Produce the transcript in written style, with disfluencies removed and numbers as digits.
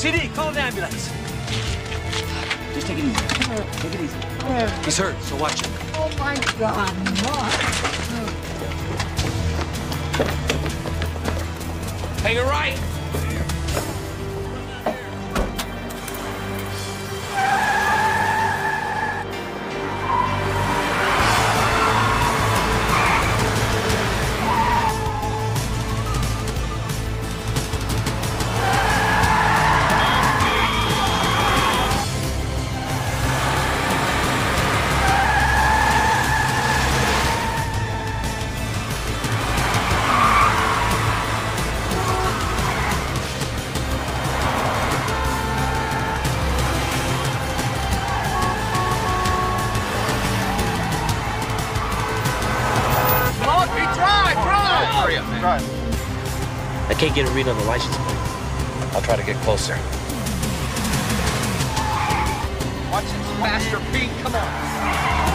CD, call an ambulance. Just take it easy. Take it easy. He's hurt, so watch him. Oh, my God, Mark. Hey, you're right. I can't get a read on the license plate. I'll try to get closer. Watch it faster, Pete. Come on.